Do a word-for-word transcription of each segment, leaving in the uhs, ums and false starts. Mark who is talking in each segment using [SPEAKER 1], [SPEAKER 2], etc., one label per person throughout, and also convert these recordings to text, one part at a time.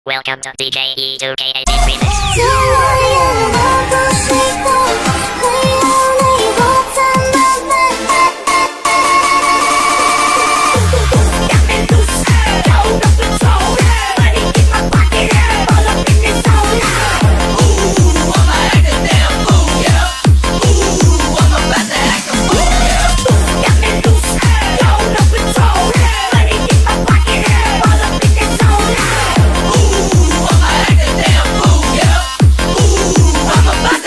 [SPEAKER 1] Welcome to D J E two K eighteen Remix。
[SPEAKER 2] 在我眼眸的水果，会有你我怎么办？
[SPEAKER 3] I'm a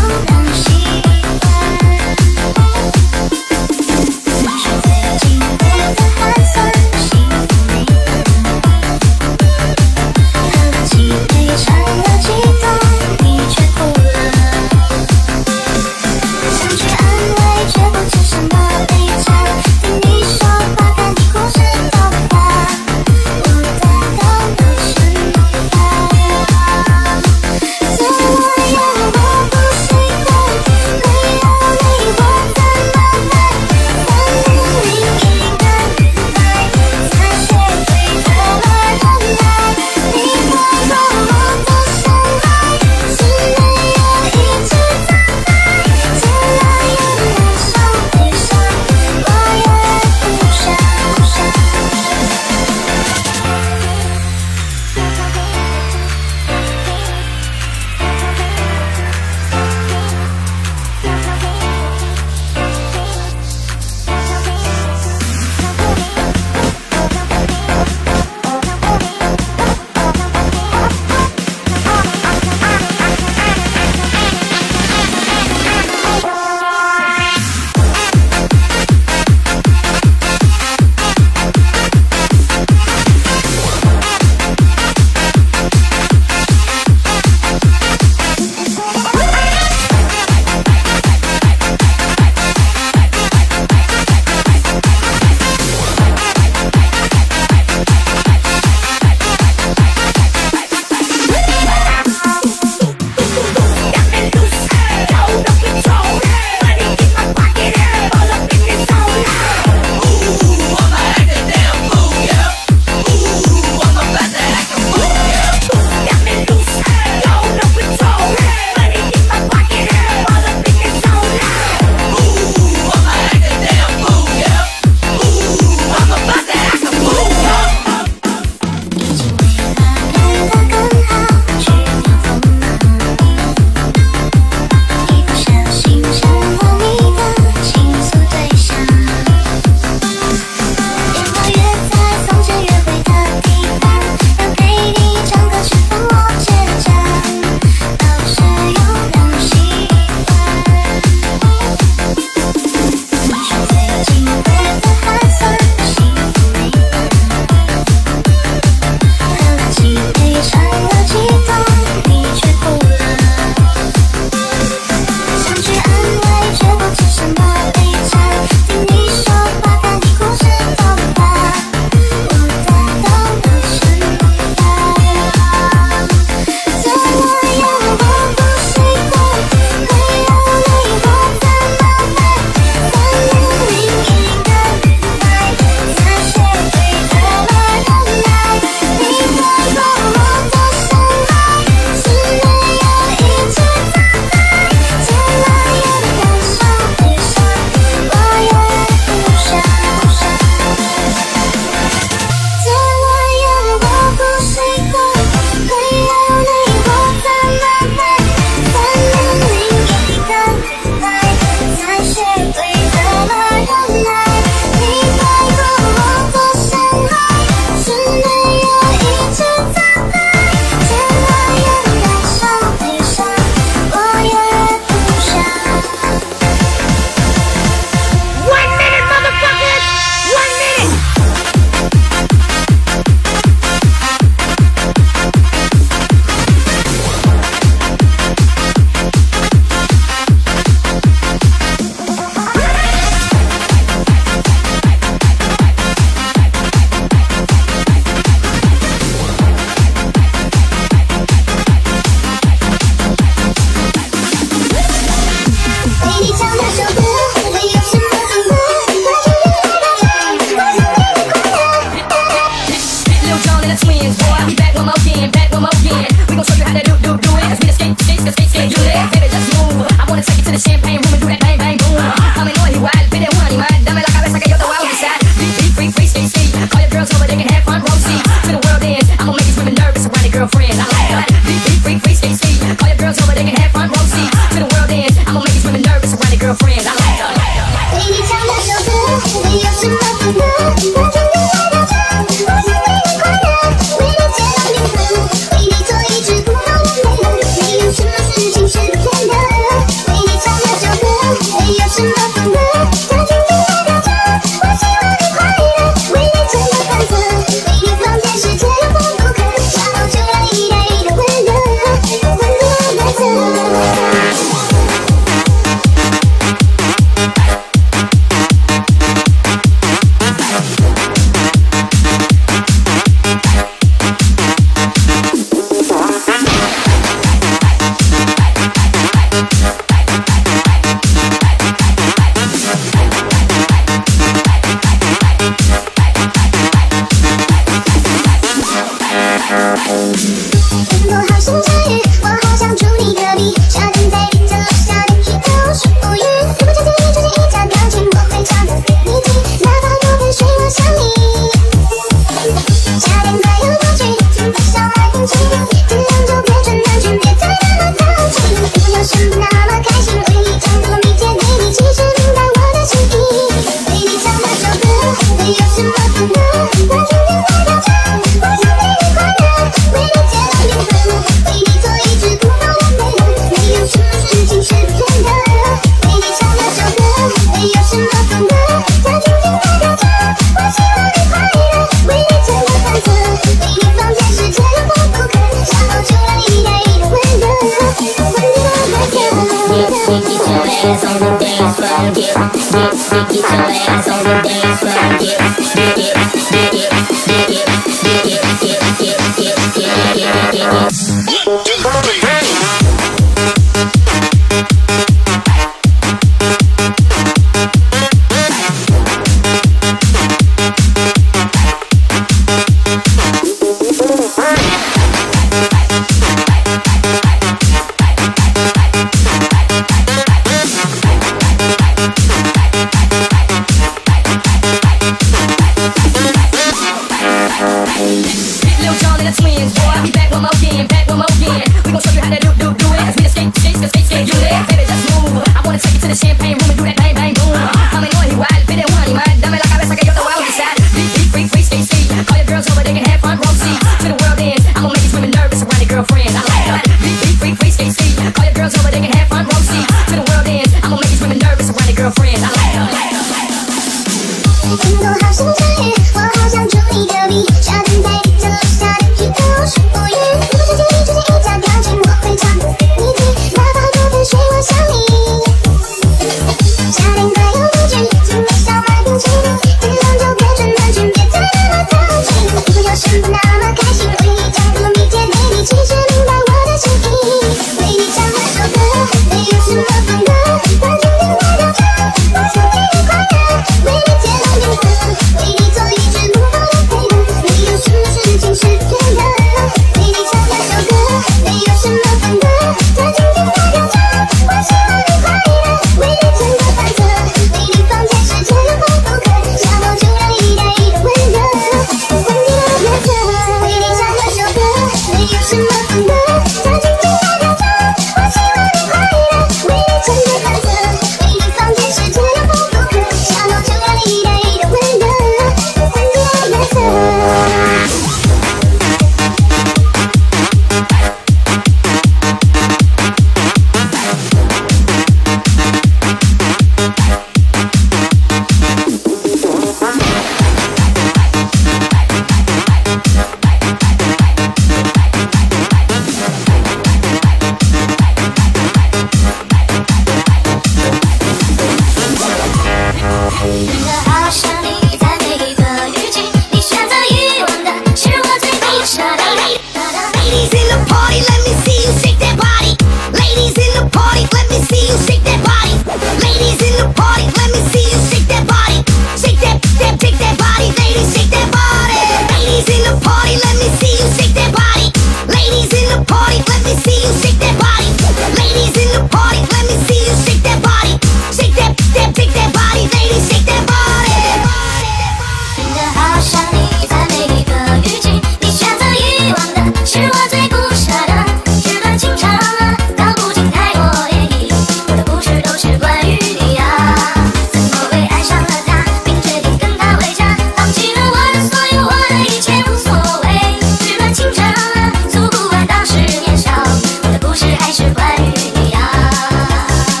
[SPEAKER 2] 我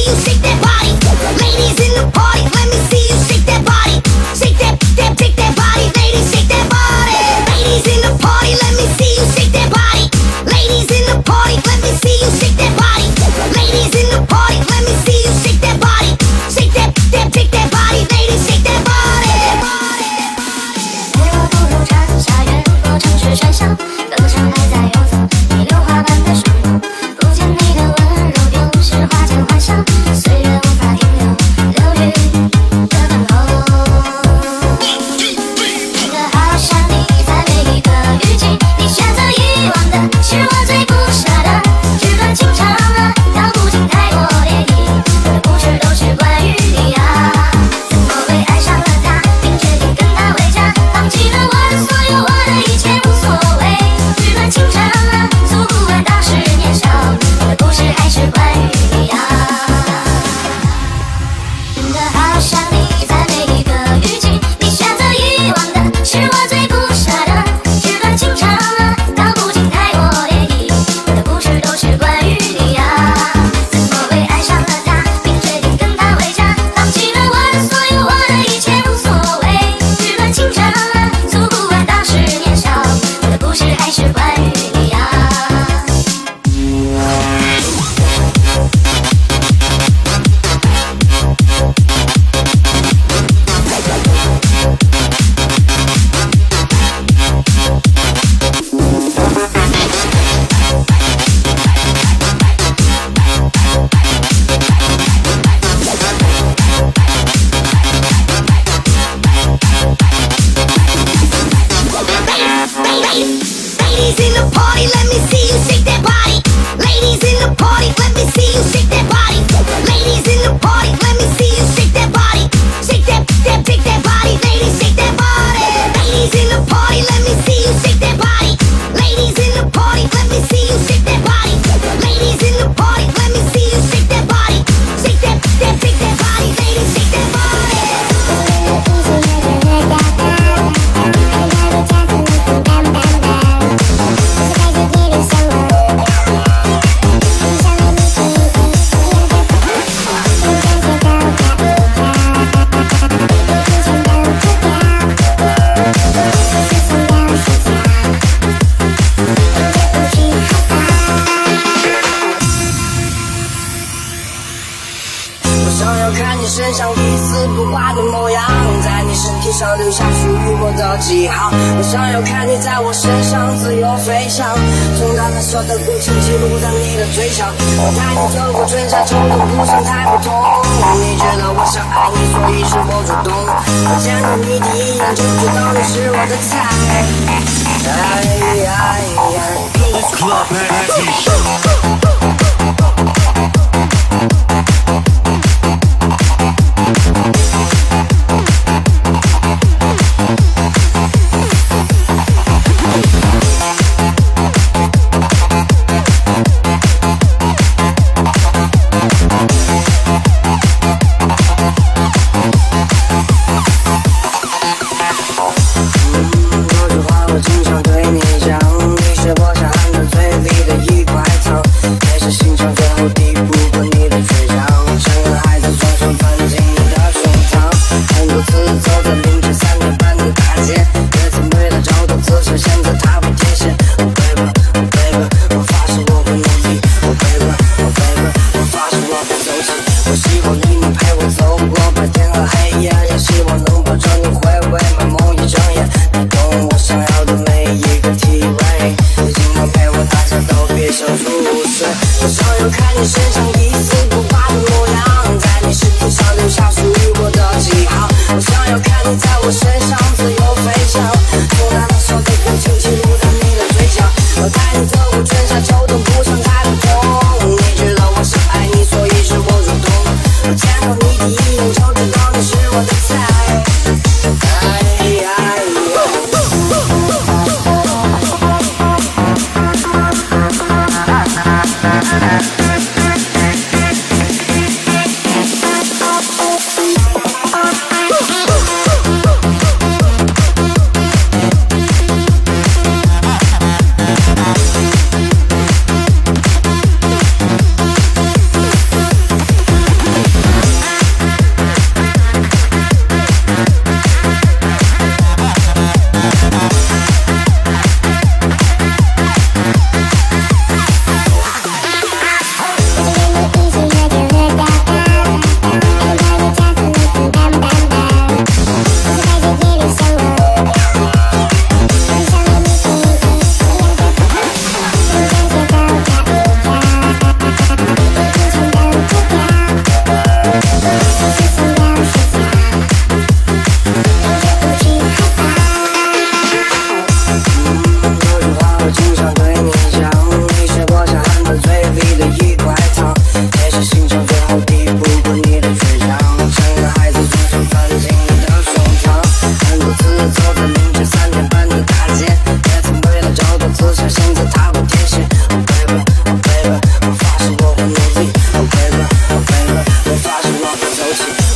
[SPEAKER 2] see you shake that body. Ladies in the party, let me see you shake that body. Shake that, that, shake that body. Ladies, shake that body. Ladies in the party, let me see you shake that body. Ladies in the party, let me see you shake that body. Ladies in the party, let me see you shake that body. Shake that, that, shake that body. Ladies, shake that body. 陪我步入长沙越过城市喧嚣，歌声还在游走，你榴花般的双眸，不见你的温柔，丢失花间欢笑，岁月无法停留，流云的等候。真的好想你在每一个雨季，你选择遗忘的是我最不舍的，纸短情长啊，道不尽太多涟漪，我的故事都是关于你啊，怎么会爱上了他，并决定跟他回家，放弃了我的所有，我的一切无所谓，纸短情长啊，诉不完当时年少，我的故事还是关于你啊。真的好想你在每一个雨季，你选择遗忘的是我最不舍的，纸短情长啊，道不尽太多涟漪，我的故事都是关于你啊，怎么会爱上了他，并决定跟他回家，放弃了我的所有，我的一切无所谓，纸短情长啊，诉不完当时年少，我的故事还是关于你啊。Ladies in the party, let me see you shake that body. Ladies in the party, let me see you shake that body. Ladies in the party, let me see you shake that body. Shake that, that, shake that body. Ladies, shake that body. Ladies in the party, let me see you shake that body. Ladies in the party, let me see you shake that body. Ladies in the party, let me see you shake that body. Shake that, that, shake that body. Ladies, shake that body.
[SPEAKER 3] 想要看你身上一丝不挂的模样，在你身体上留下属于我的记号。我想要看你在我身上自由飞翔，从他那笑的过程记录在你的嘴上。我带你走过春夏秋冬，不想太不同。你觉得我想爱你，所以是我主动。我见到你第一眼就知道你是我的菜。哎呀呀
[SPEAKER 4] Club Magazine.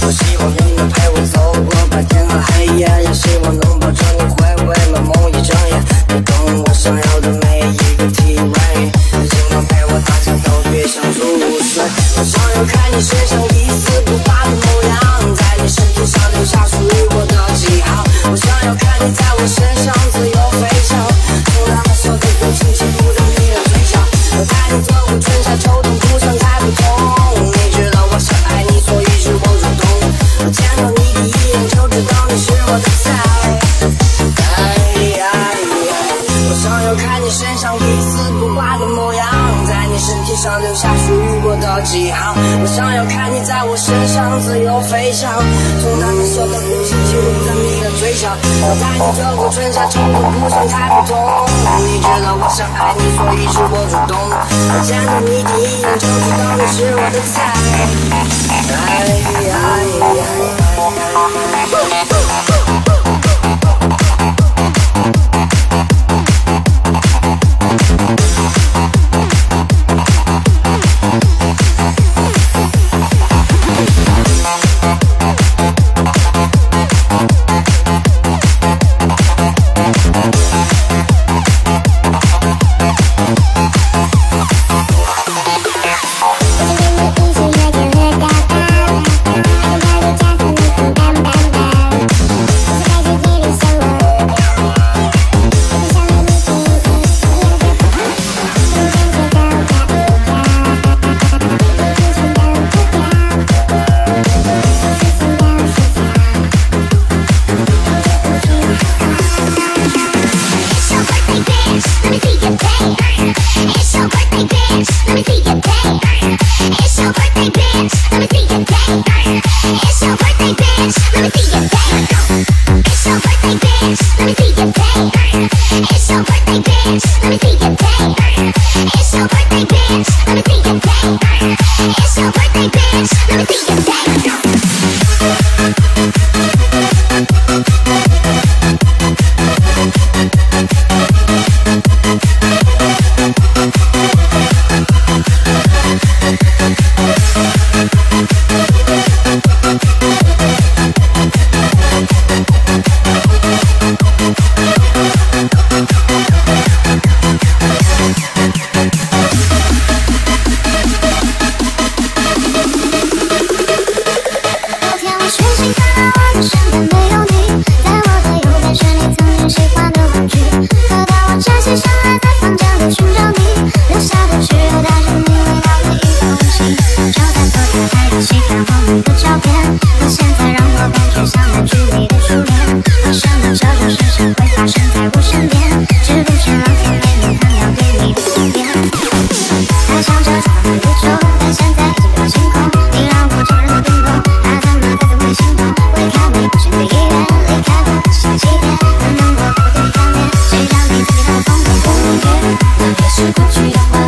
[SPEAKER 3] 多希望你能陪我走过白天和黑夜，也希望能保证你会为了梦一睁眼，你懂我想要的每一个体位，今晚陪我大家都别想入睡。我想要看你身上一丝不挂的模样，在你身体上留下属于我的记号。我想要看你在我身上自由飞翔，从那么小的表情记录在你的嘴角。我带你走过春夏秋冬，不想太不同。你知道我想爱你，所以是我主动。我见到你第一眼就知道你是我的菜。哎呀呀！我想要看你身上一丝不挂的模样，在你身体上留下属于我的记号。我想要看你在我身上自由飞翔，从那么小的表情记录在你的嘴角。我带你走过春夏秋冬，不想太不同。你知道我想爱你，所以是我主动。我见到你第一眼就知道你是我的菜。哎呀呀！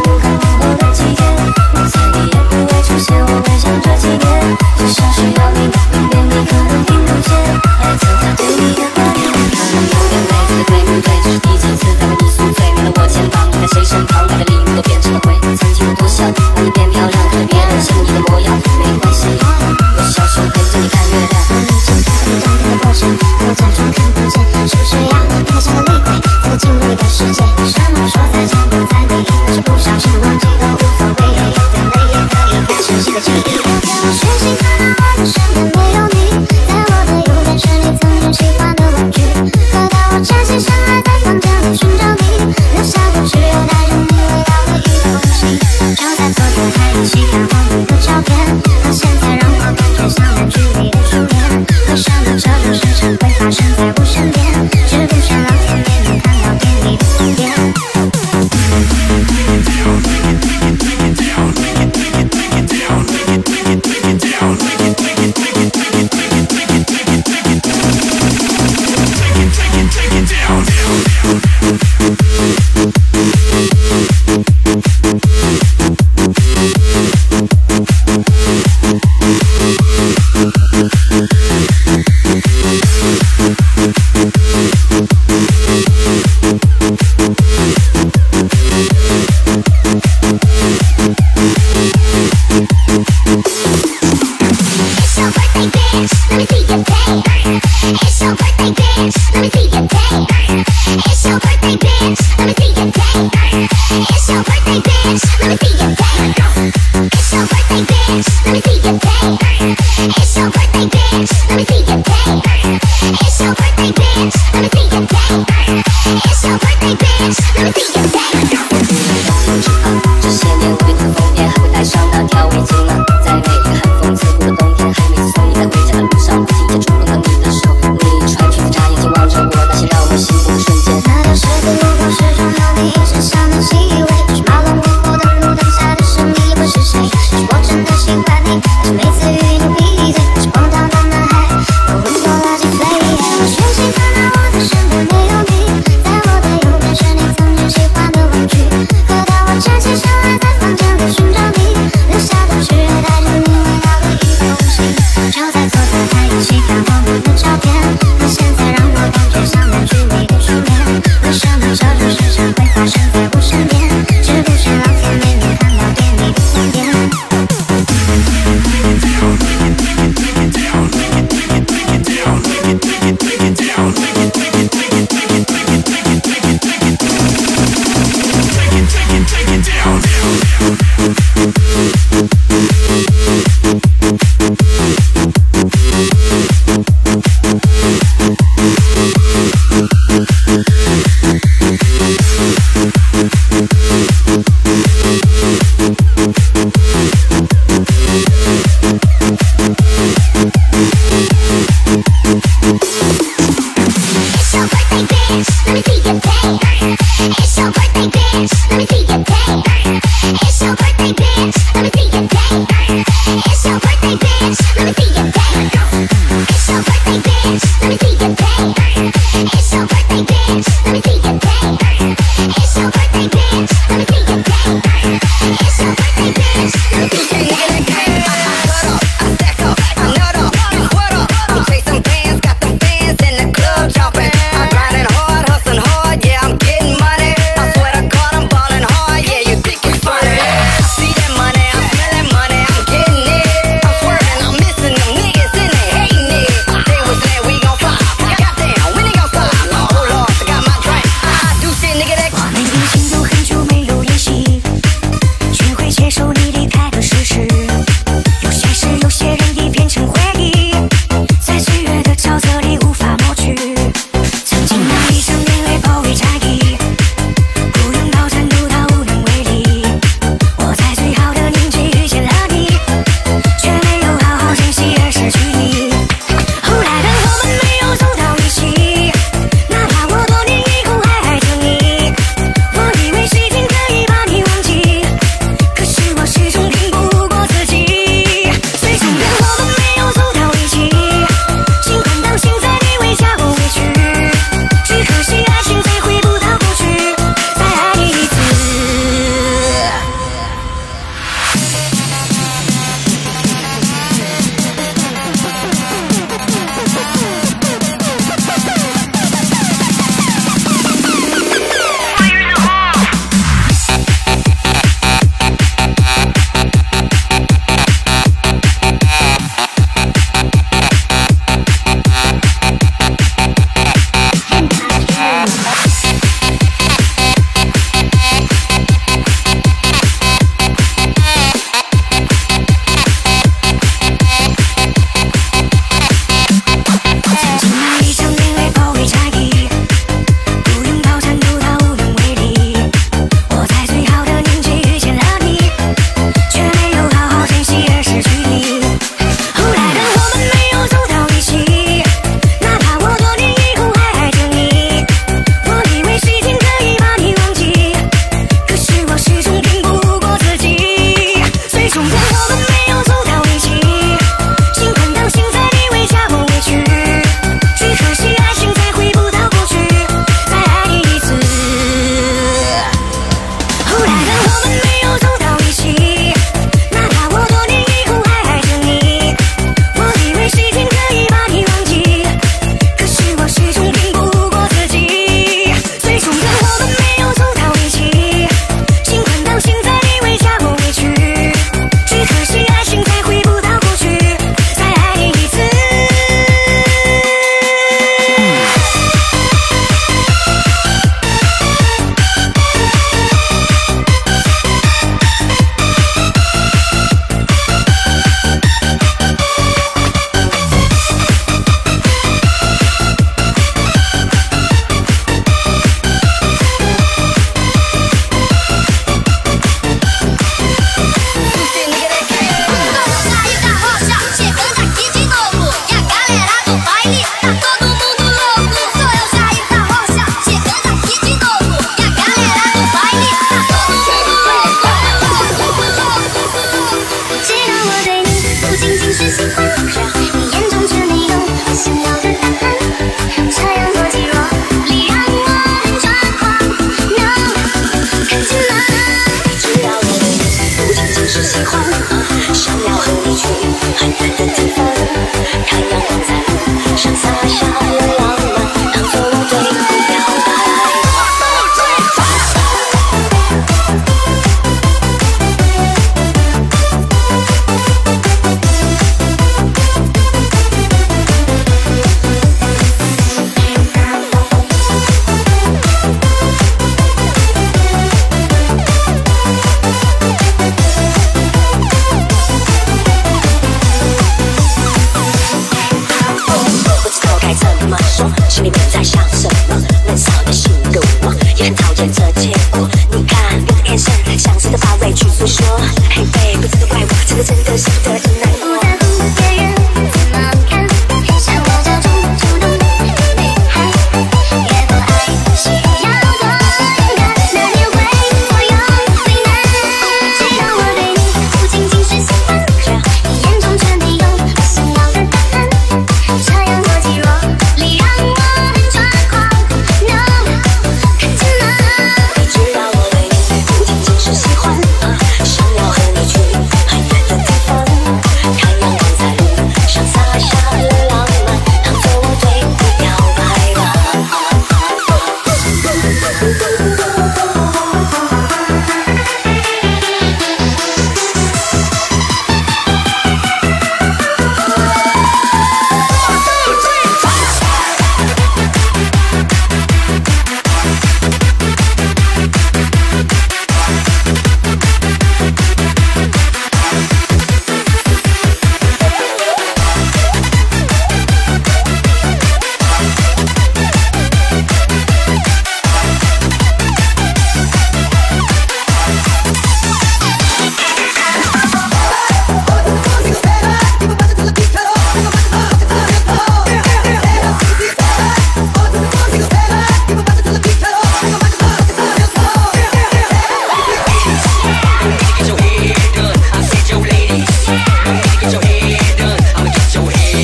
[SPEAKER 2] 只想需要你。 your birthday, bitch. Let me see your pay. It's your birthday, bitch. Let me see your pay. It's your birthday, bitch. Let me see your pay. It's your birthday, bitch. Let me see your pay. It's your birthday, bitch. Let me see your pay. It's your birthday, bitch. Let me see your pay. It's your birthday, bitch. Let me see your pay. It's your birthday, bitch. Let me see your pay.
[SPEAKER 5] 这些年对你的封面还会带上那条围巾吗？在每个寒风刺骨的冬天，还每次送你在回家的路上，不停地触碰到你的手。你穿裙子眨眼睛望着我，那些让我心动的瞬间。
[SPEAKER 2] 那条十字路口始终有你身上的气味，是马龙过后的路灯下的是你，会是谁？是我真的喜欢你，但是每次与你闭嘴，是荒唐的男孩，我会做垃圾飞。我学习看到我的身边没有你，在我的右边是你曾经喜欢的玩具。可当我站起身来在房间里寻找你，留下的只带着你味道的一封信。就在昨天还一起看我们的照片，可现在让我感觉像远距离的初恋。为什么这种事情会发生在我身边？是不是老天没有看到对你的思念？
[SPEAKER 3] I stack up, I nut up.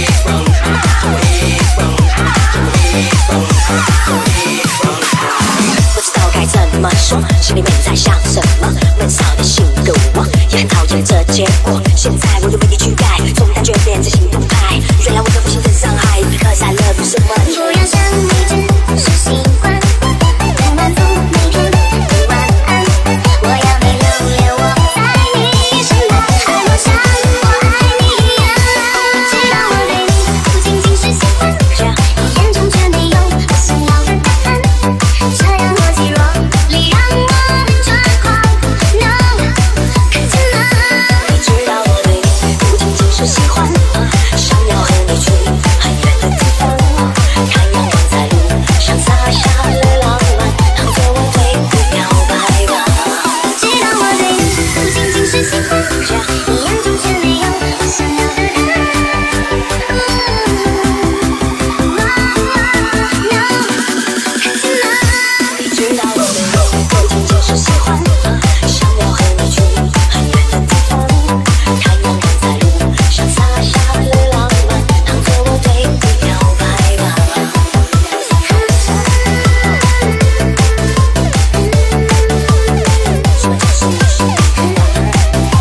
[SPEAKER 5] 不知道该怎么说，心里面在想什么？闷骚的性格我也很讨厌这结果。现在我又为你去改，从单纯变成行动派。原来我的不幸的伤害 ，Because I love you so much。
[SPEAKER 2] 不要想你只是习惯，不满足每天的晚安。我要你留恋我在你身旁，爱我像我爱你一样。知道我对你不仅仅是喜欢，眼中却没有我想要的答案。这样若即若离，让我抓狂。No， 可见吗？
[SPEAKER 5] 你知道我对你不仅仅是喜欢，想要和你去很远的地方，看阳光在路上洒下了浪漫，当作我对你表白吧。
[SPEAKER 2] 知道我对你不仅仅是喜欢，你眼中却没有我想要的答案。No， 可见吗？
[SPEAKER 5] 你知道我对你不仅仅是喜欢，想要和你去很远的地方，看阳光在路上洒下了浪漫，当作我对你表白吧。说就是你是我的答案。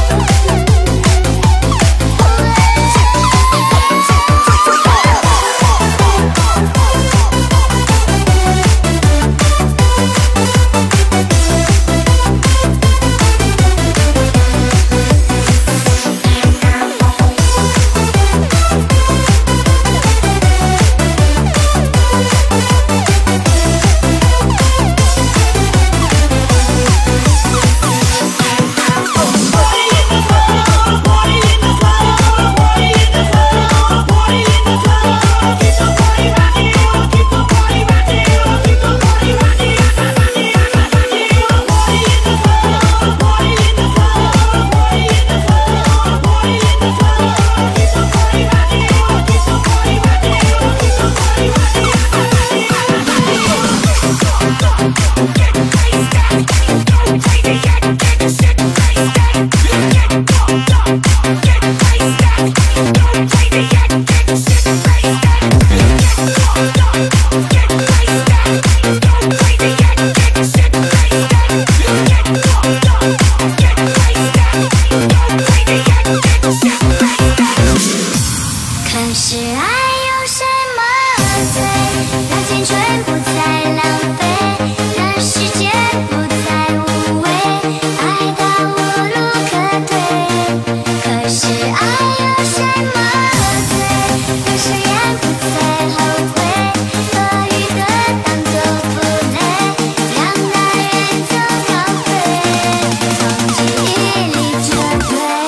[SPEAKER 2] 可是爱有什么罪？那青春不再浪费，那世界不再无畏，爱到无路可退。可是爱有什么罪？那誓言不再后悔，多余的当作负累，让那人走高飞，从记忆里撤退。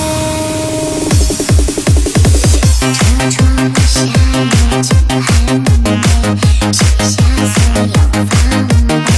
[SPEAKER 2] 车窗下夜景很美，写下所有防备。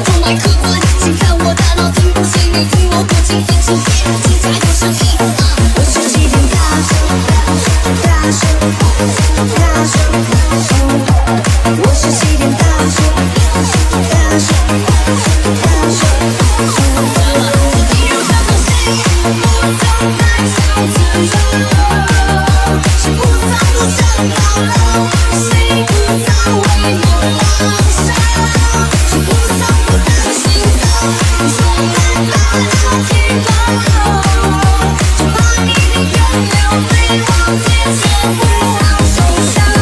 [SPEAKER 5] 装麦克风，请看我大脑听不清，你听我不清，分清别人精彩有声音。我是气天大声，大声，大声，我是气天大声，大声，大声。有什么声音不曾太想自由？是不藏不争高楼，谁不曾为梦妄想？是不藏不的心头，说来把它提高，只怕你的永远被忘记，却不忘受伤。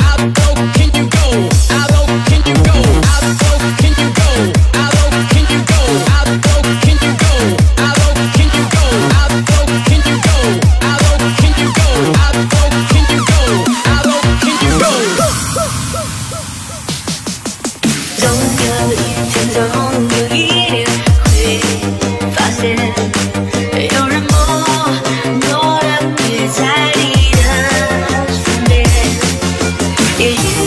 [SPEAKER 6] Can you go?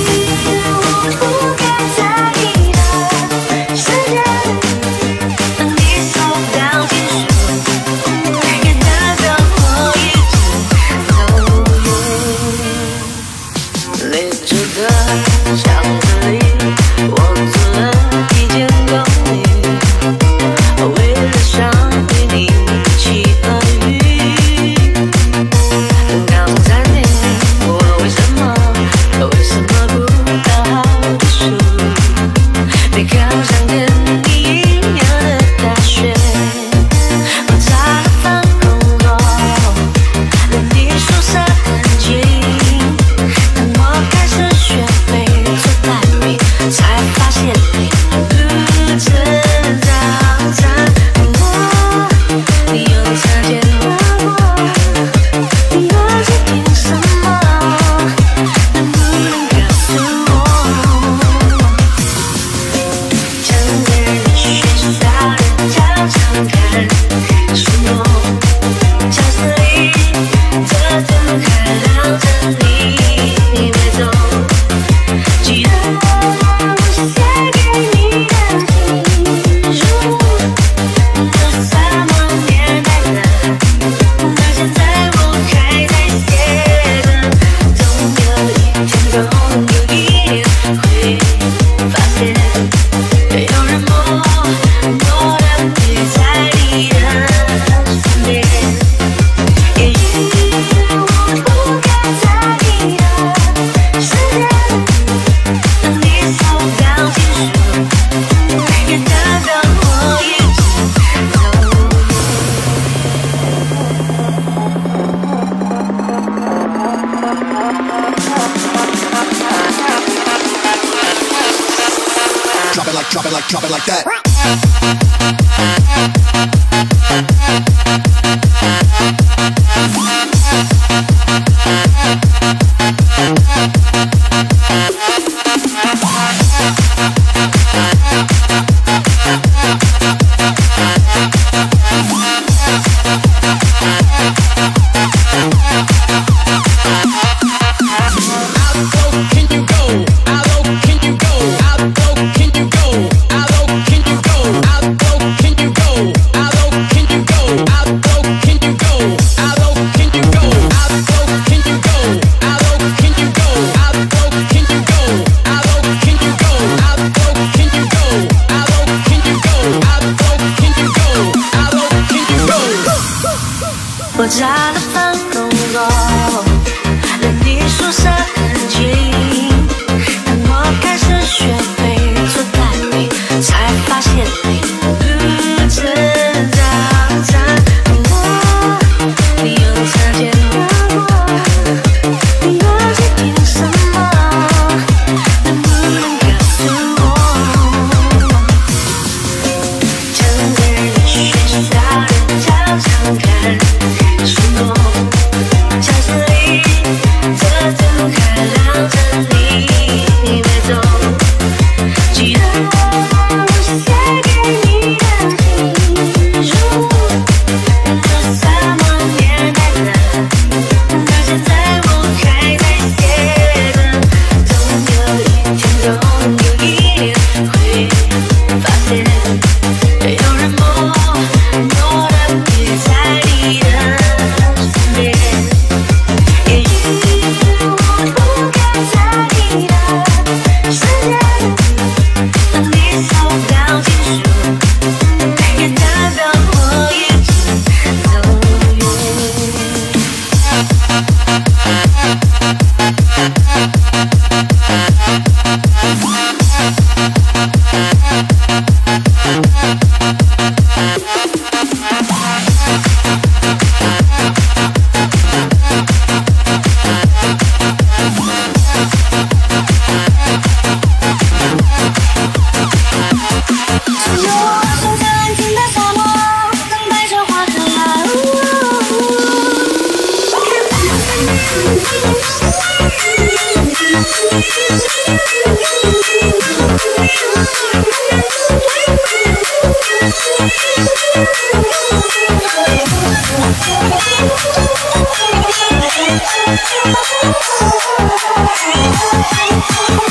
[SPEAKER 2] We'll be right back.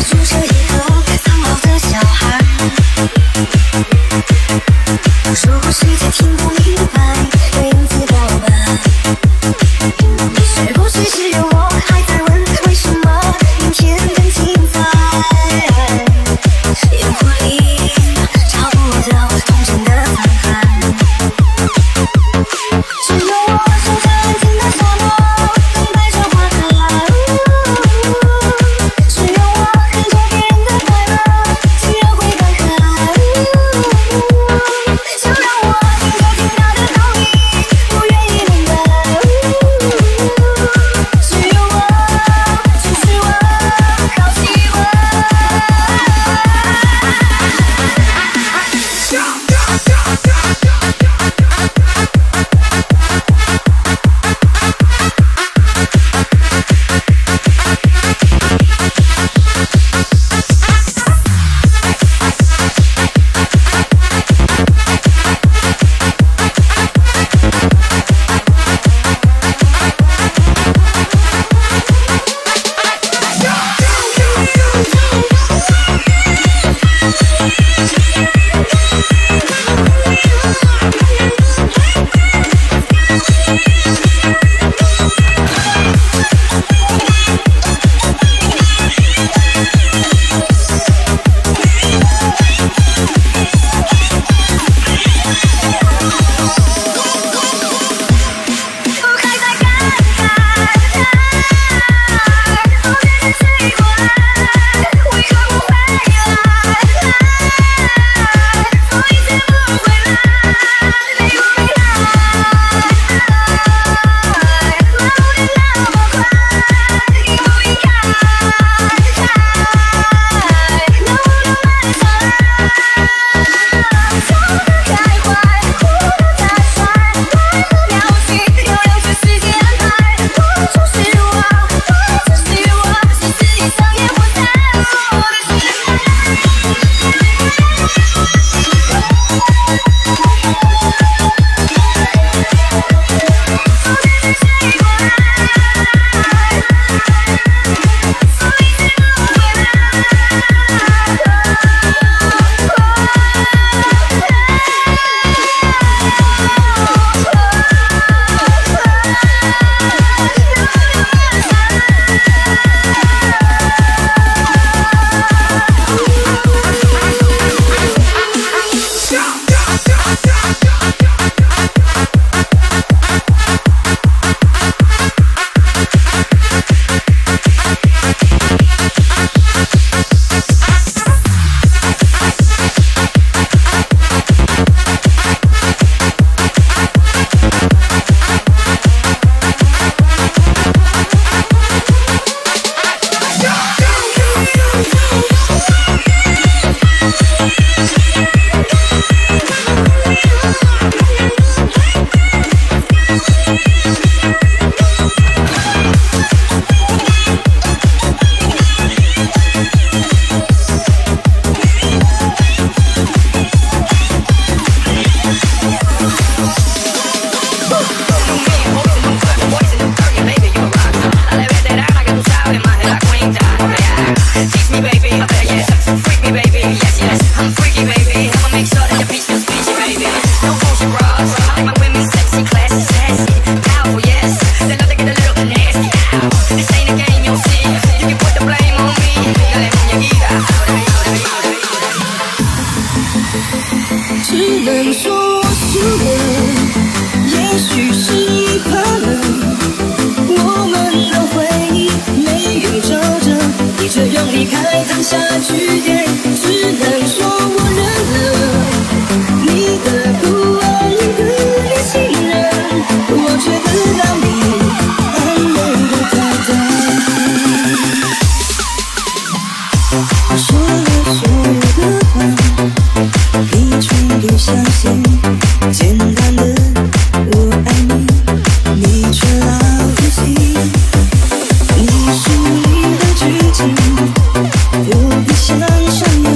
[SPEAKER 2] 我不想想你。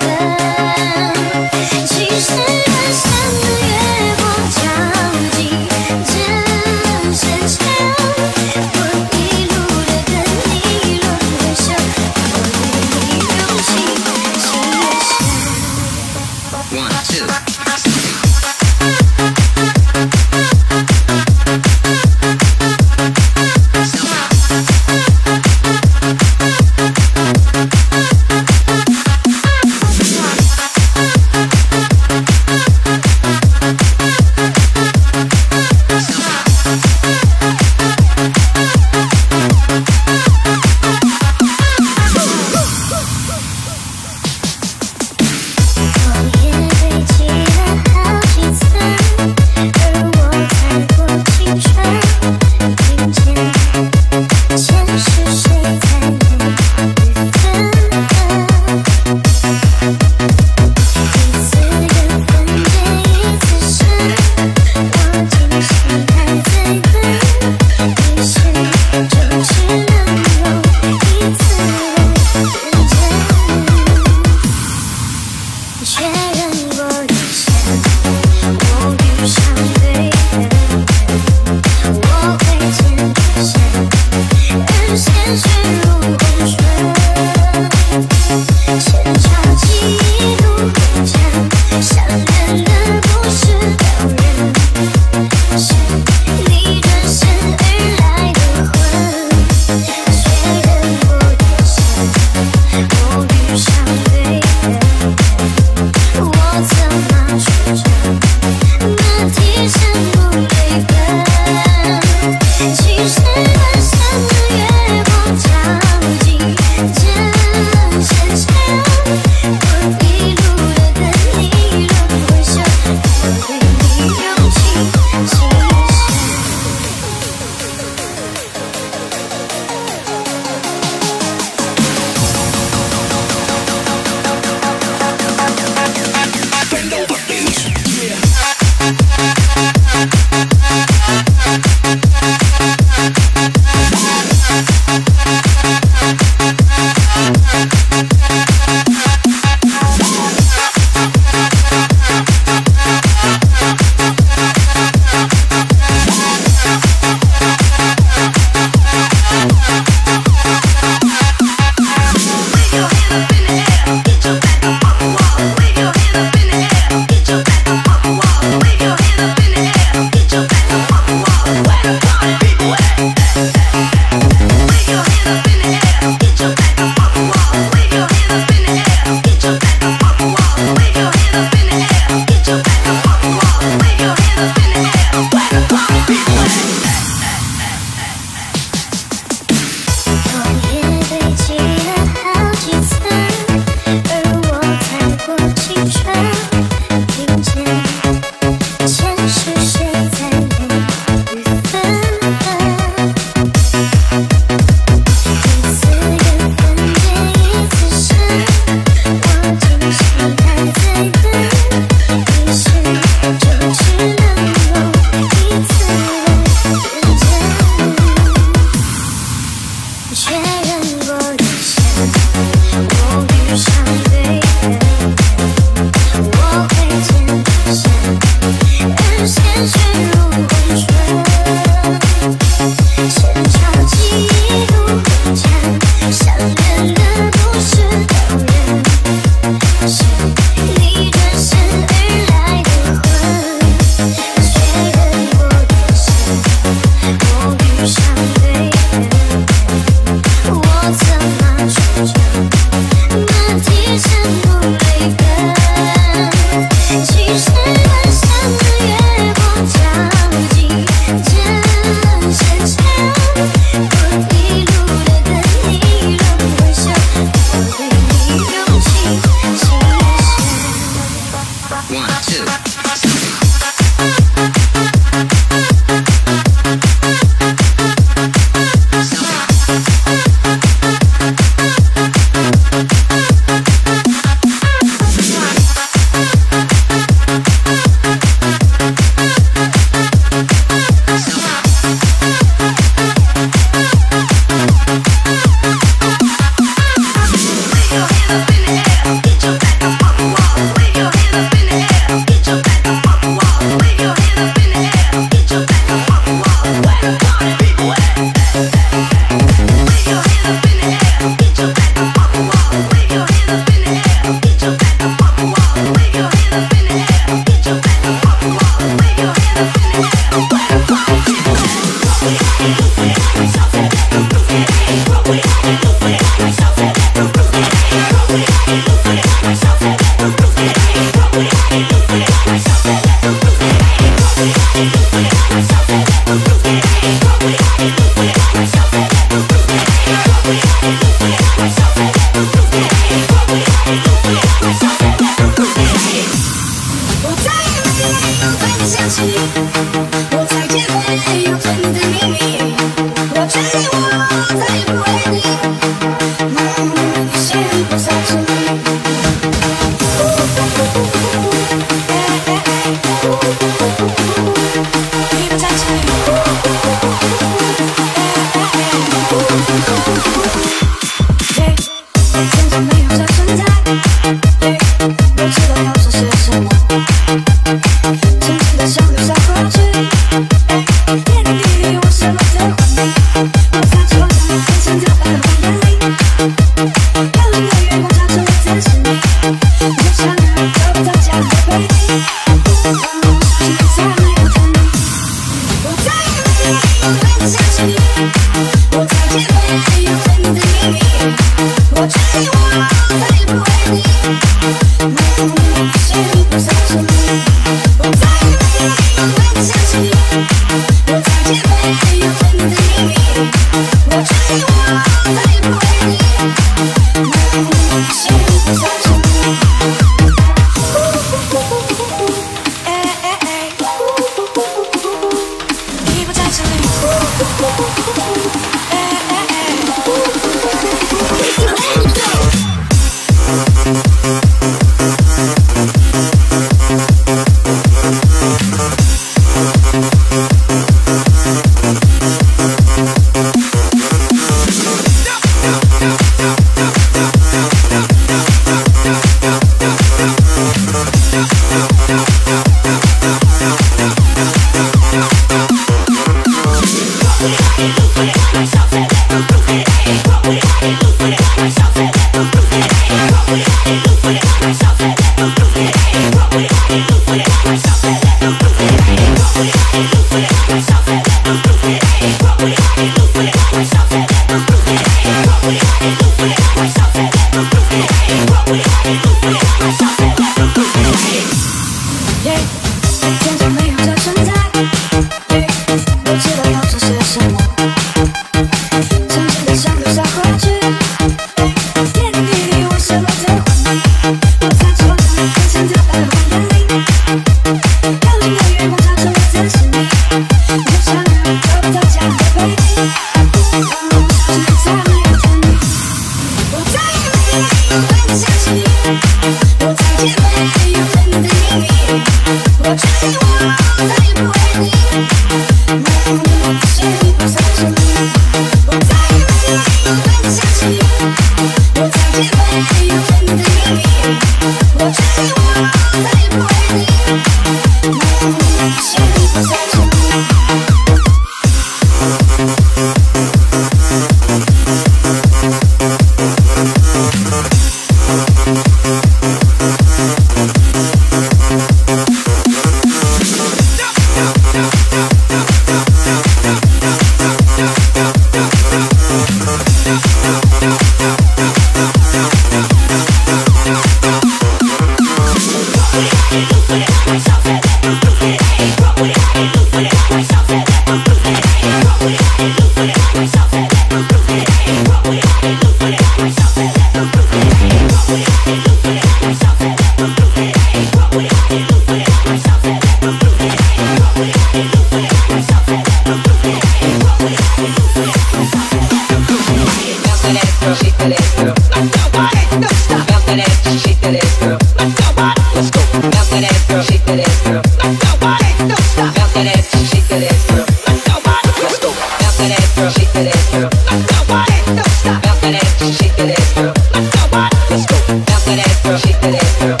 [SPEAKER 6] Shake that ass, girl.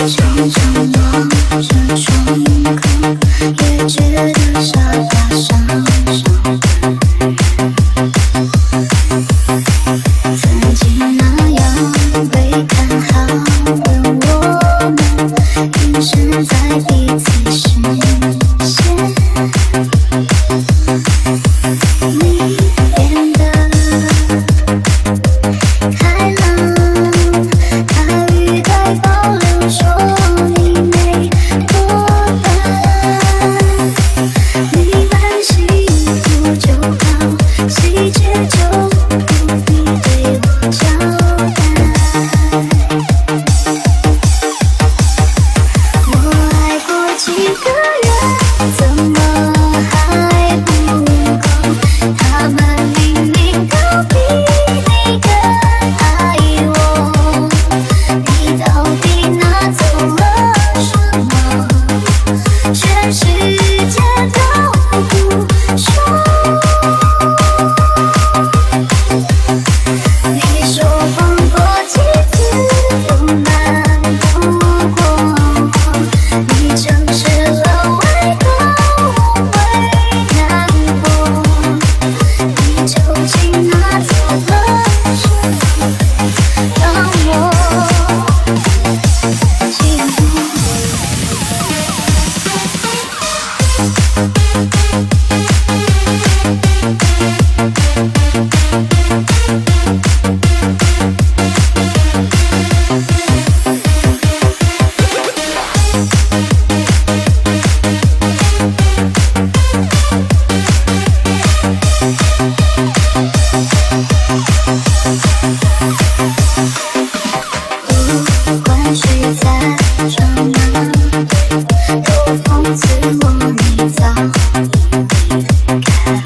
[SPEAKER 6] 常常望着窗口，也觉得傻大傻傻。曾经那样被看好的我们，隐身在彼此视线。你变得开朗，他语带保留说你没多大，你蛮幸福就好，细节就不必对我交代。我爱过几个人，怎么还不够？他们明明都比你更爱我，你到底拿走了什么？全世界都不说。你说放过几次都难不过，你诚实了为何我会难过？你究竟拿走了什么，让我寂寞？不管谁在装忙，都讽刺我你早已离开，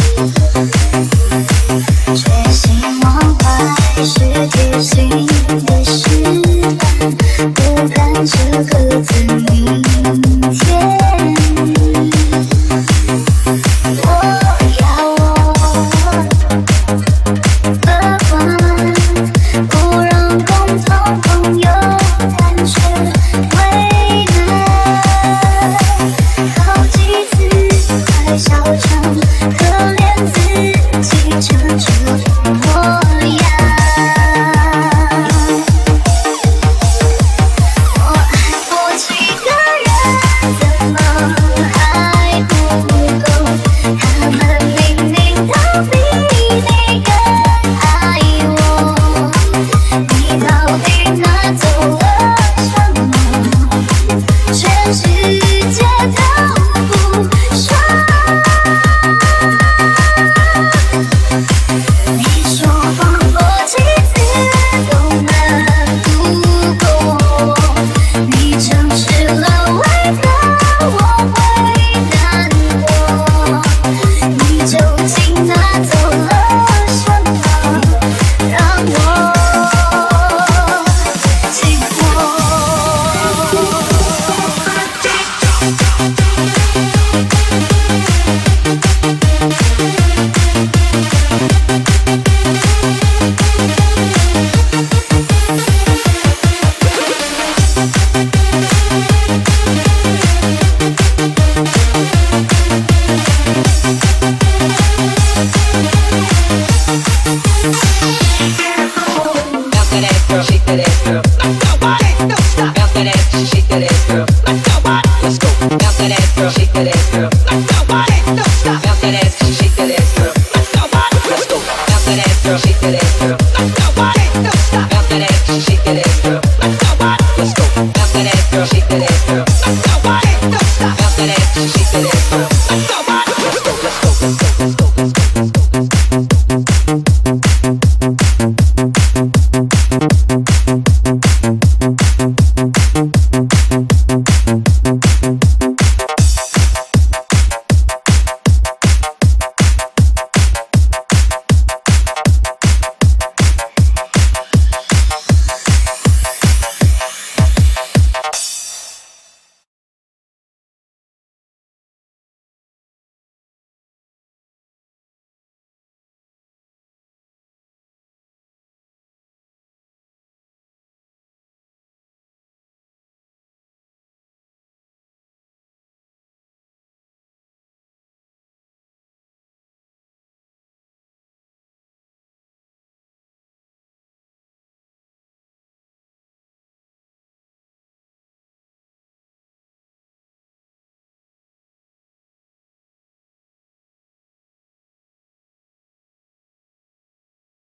[SPEAKER 6] 决心忘怀是贴心的示范，不但这个字你